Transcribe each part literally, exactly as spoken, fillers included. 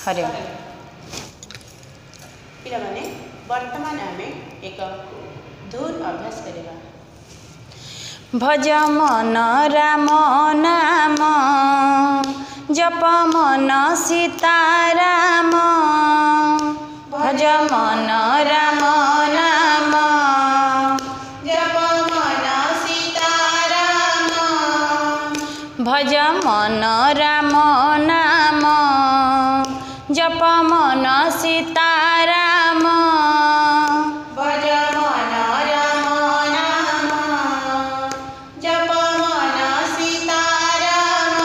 हरे पिलामाने वर्तमान आमे एक धुन अभ्यास करिबा। भज मन राम नाम जप मन सीताराम भज मन राम नाम जप मन सीताराम भज मन राम नाम जप मन सीताराम भज मन राम नाम जप मन सीताराम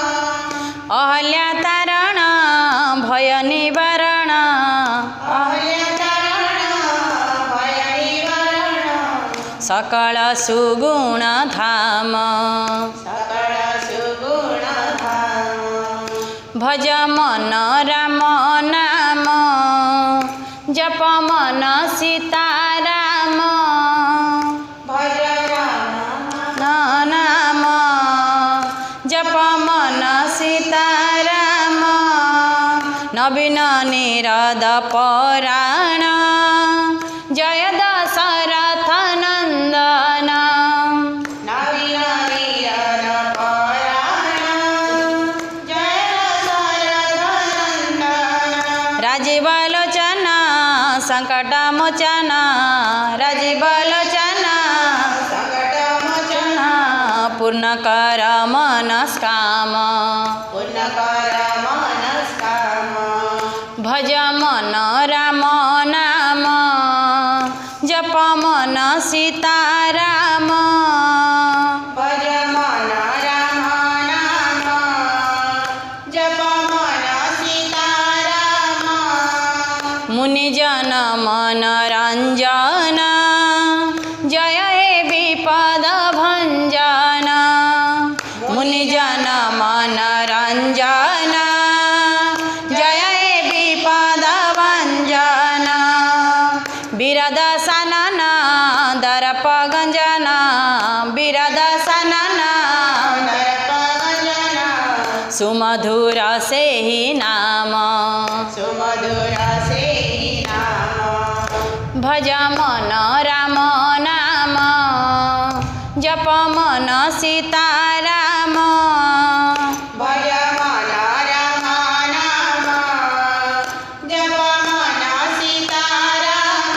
अहल्या तारण भय निवारण अहल्यातारण भय निवारण सकल सुगुण धाम सकल सुगुण धाम भज मन राम नाम जप मन सीताराम भज राम नाम जप मन सीताराम नवीन निरद पराण जय दशरथ नंदन नवीन वीर पराण जय दशरथ नंदन राजीव लोचन संकट मोचन राजीव लोचन संकट मोचन पूर्ण कर मनस्काम पूर्ण कर मनस्काम भज मन राम नाम जप मन सीताराम भज मन राम नाम जप मन सीताराम मुनिजन मन रंजन जय हे विपद भंजन मुनिजन मन रंजन जय हे विपद भंजन वीरदसनन दर्प गंजन वीरदसनन नरपगंजन सुमधुर से ही नाम सुमधुर से नाम भज मन राम नाम जप मन सीताराम भज मन राम नाम जप मन सीताराम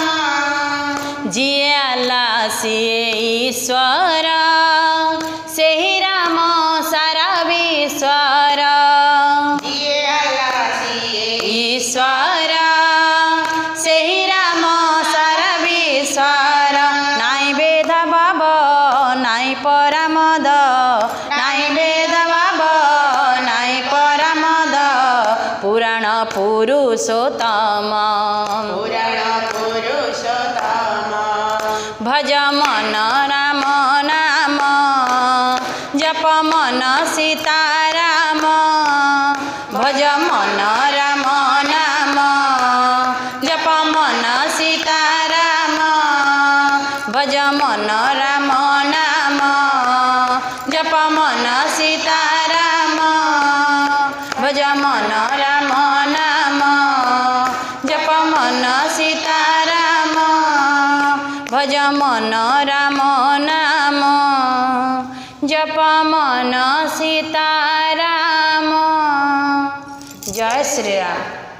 जियाला सिए ईश्वर से ही राम सारा विश्वर जिए अलासिए ईश्वर से ही राम सारा विश्वर नाई वेद बाब नाई परामद नाई वेद बाब नाई परामद पुराण पुरुषोत्तम पुराण पुरुषोत्तम भज मन राम नाम जप मन सीताराम भज मन राम नाम जप मन सीताराम भज मन राम नाम जप मन सीताराम भज मन राम नाम जप मन सीताराम भज मन राम नाम जप मन सीताराम। जय श्री राम।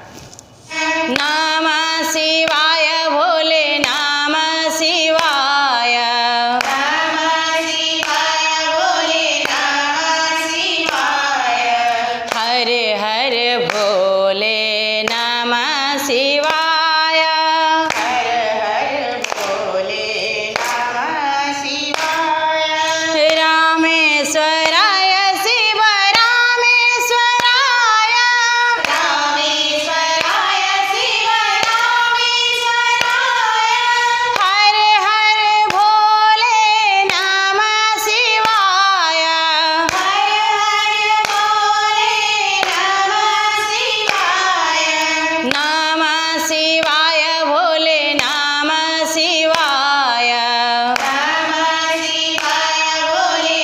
नाम शिवाय भोले नाम शिवाय नम शिवाय भोले नम शिवाय हरे हरे भोले नाम शिवाय हर हर भोले नम शिवाय रामेश्वराय शिव रामेश्वराय रामेश्वराय शिव रामेश्वराय हरे हरे भोले नाम शिवाय हर हर भोले नम शिवाय नाम शिवाय भोले नाम शिवाय नम शिवाय भोले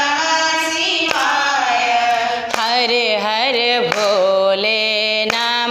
नम शिवाय हरे हरे भोले नाम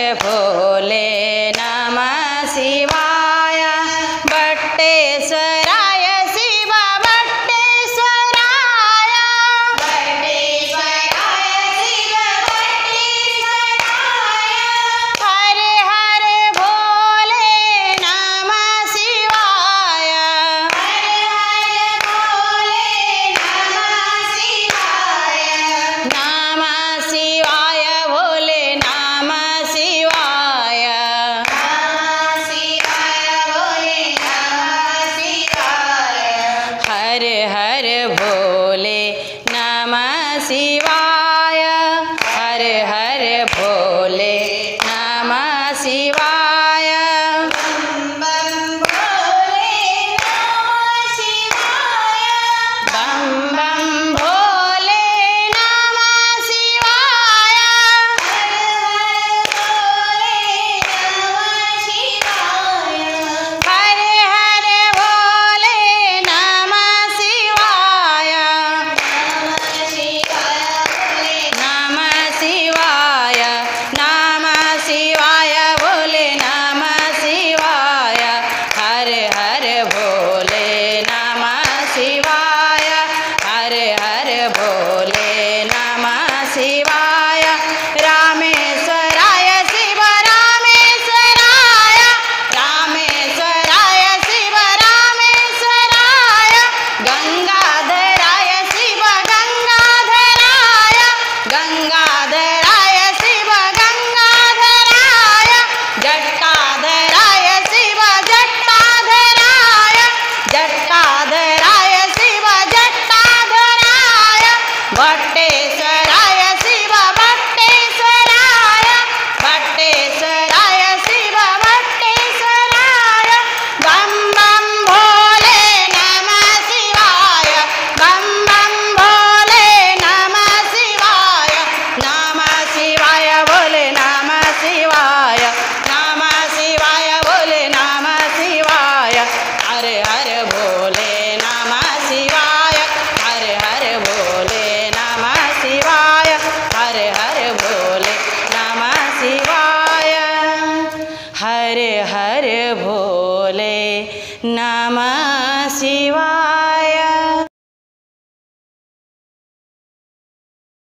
भोले नमः शिवाय। बट्टेश्वराय शिव बट्टेश्वराय। बट्टेश्वराय शिव बट्टेश्वराय। हर हर भोले नमः शिवाय। हर हर भोले नमः शिवाय। नमः शिवाय भोले नमः शिवाय। नमः शिवाय भोले नमः शिवाय। हर हर भोले नमः शिवाय। हर हर भोले नमः शिवाय। बम बम भोले नमः शिवाय। हर हर भोले नमः शिवाय। नमः शिवाय नमः शिवाय भोले नमः शिवाय। हर हर भोले नमः शिवाय। हर हर भोले नमः शिवाय। रामेश्वराय शिव रामेश्वराय। रामेश्वराय शिव रामेश्वराय। गंगाधराय शिव गंगाधराय। गंगाधराय शिव गंगाधराय। जटाधराय शिव जटाधराय। जटाधराय शिव जटाधराय। बट्टेश्वराय शिव बट्टेश्वराय। बट्टेश्वराय शिव बट्टेश्वराय। बम बम भोले नमः शिवाय। बम बम भोले नमः शिवाय। नमः शिवाय भोले नमः शिवाय। नमः शिवाय भोले नमः शिवाय। हर हर भोले नमः शिवाय। हर हर भोले नमः शिवाय। हर हर भोले नमः शिवाय। हर हर भोले नमः शिवाय।